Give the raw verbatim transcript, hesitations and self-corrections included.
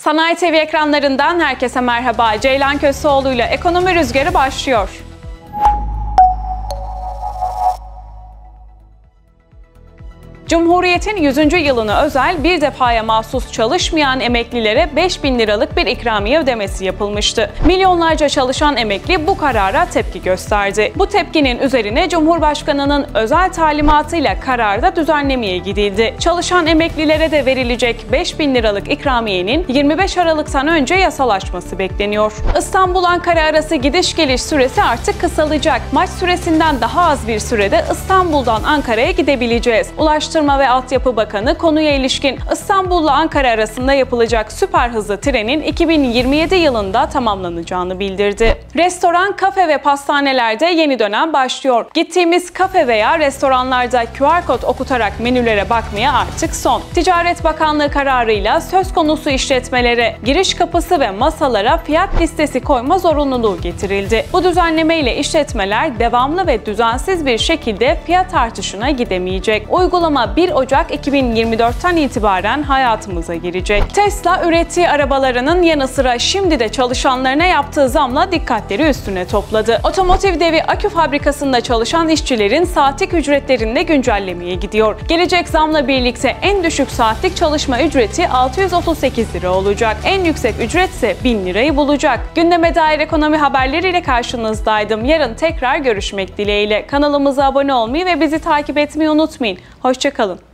Sanayi T V ekranlarından herkese merhaba. Ceylan Köseoğlu ile Ekonomi Rüzgarı başlıyor. Cumhuriyet'in yüzüncü yılına özel bir defaya mahsus çalışmayan emeklilere beş bin liralık bir ikramiye ödemesi yapılmıştı. Milyonlarca çalışan emekli bu karara tepki gösterdi. Bu tepkinin üzerine Cumhurbaşkanı'nın özel talimatıyla kararda düzenlemeye gidildi. Çalışan emeklilere de verilecek beş bin liralık ikramiyenin yirmi beş Aralık'tan önce yasalaşması bekleniyor. İstanbul-Ankara arası gidiş geliş süresi artık kısalacak. Maç süresinden daha az bir sürede İstanbul'dan Ankara'ya gidebileceğiz. Ulaştırma ve Altyapı Bakanı konuya ilişkin İstanbul'la Ankara arasında yapılacak süper hızlı trenin iki bin yirmi yedi yılında tamamlanacağını bildirdi. Restoran, kafe ve pastanelerde yeni dönem başlıyor. Gittiğimiz kafe veya restoranlarda Q R kod okutarak menülere bakmaya artık son. Ticaret Bakanlığı kararıyla söz konusu işletmelere giriş kapısı ve masalara fiyat listesi koyma zorunluluğu getirildi. Bu düzenleme ile işletmeler devamlı ve düzensiz bir şekilde fiyat artışına gidemeyecek. Uygulama bir Ocak iki bin yirmi dört'ten itibaren hayatımıza girecek. Tesla ürettiği arabalarının yanı sıra şimdi de çalışanlarına yaptığı zamla dikkatleri üstüne topladı. Otomotiv devi akü fabrikasında çalışan işçilerin saatlik ücretlerini de güncellemeye gidiyor. Gelecek zamla birlikte en düşük saatlik çalışma ücreti altı yüz otuz sekiz lira olacak. En yüksek ücret ise bin lirayı bulacak. Gündeme dair ekonomi haberleriyle karşınızdaydım. Yarın tekrar görüşmek dileğiyle. Kanalımıza abone olmayı ve bizi takip etmeyi unutmayın. Hoşça kalın.